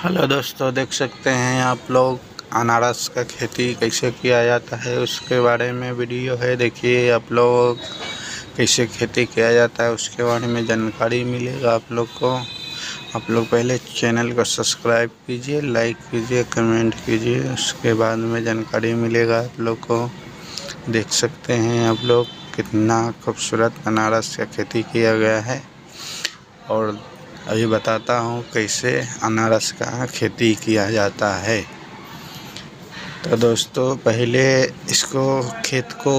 Hello दोस्तों, देख सकते हैं आप लोग अनारस का खेती कैसे किया जाता है उसके बारे में वीडियो है। देखिए आप लोग कैसे खेती किया जाता है उसके बारे में जानकारी मिलेगा आप लोग को। आप लोग पहले चैनल को सब्सक्राइब कीजिए, लाइक कीजिए, कमेंट कीजिए, उसके बाद में जानकारी मिलेगा आप लोग को। देख सकते हैं आप लोग कितना खूबसूरत अनारस का खेती किया गया है। और अभी बताता हूँ कैसे अनारस का खेती किया जाता है। तो दोस्तों, पहले इसको खेत को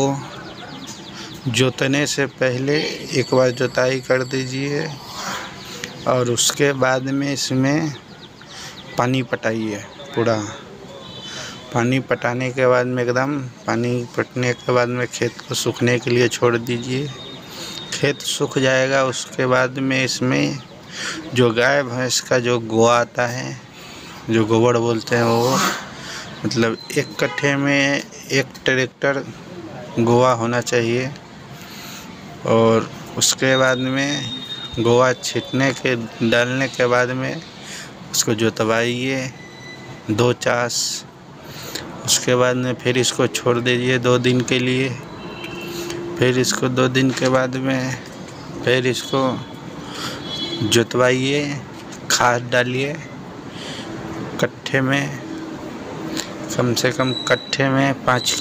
जोतने से पहले एक बार जुताई कर दीजिए और उसके बाद में इसमें पानी पटाइए। पूरा पानी पटाने के बाद में पानी पटने के बाद में खेत को सूखने के लिए छोड़ दीजिए। खेत सूख जाएगा उसके बाद में इसमें जो गाय भैंस का जो गोआ आता है, जो गोबर बोलते हैं, वो मतलब 1 कट्ठे में 1 ट्रैक्टर गोआ होना चाहिए। और उसके बाद में गोआ डालने के बाद में उसको जोतवाइए 2 चास। उसके बाद में फिर इसको छोड़ दीजिए 2 दिन के लिए। फिर इसको 2 दिन के बाद में फिर इसको जोतवाइए, खाद डालिए। कट्ठे में कम से कम कट्ठे में 5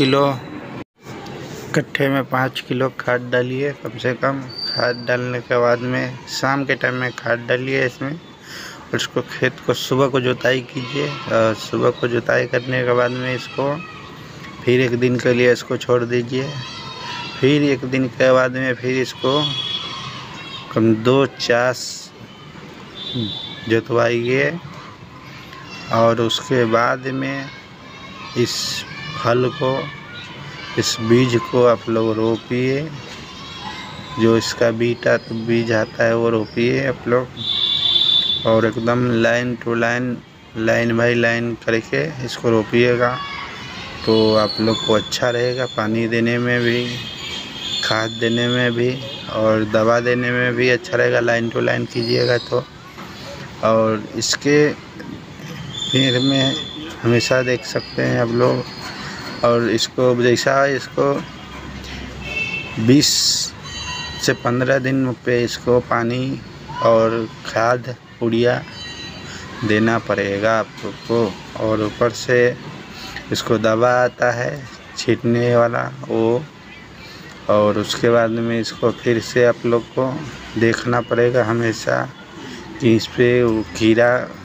किलो खाद डालिए कम से कम। खाद डालने के बाद में शाम के टाइम में खाद डालिए इसमें। और इसको खेत को सुबह को जुताई कीजिए। सुबह को जुताई करने के बाद में इसको फिर 1 दिन के लिए इसको छोड़ दीजिए। फिर 1 दिन के बाद में फिर इसको कम 2 चास जोतवाइए। और उसके बाद में इस फल को, इस बीज को आप लोग रोपिए। जो इसका बीज आता है वो रोपिए आप लोग। और एकदम line to line, line by line करके इसको रोपिएगा तो आप लोग को अच्छा रहेगा। पानी देने में भी, खाद देने में भी और दवा देने में भी अच्छा रहेगा। लाइन टू लाइन कीजिएगा तो। और इसके पेड़ में हमेशा देख सकते हैं आप लोग। और इसको जैसा इसको 20 से 15 दिन पे इसको पानी और खाद यूरिया देना पड़ेगा आप लोग को। और ऊपर से इसको दवा आता है छींटने वाला वो। और उसके बाद में इसको फिर से आप लोग को देखना पड़ेगा हमेशा कि इस पे कीड़ा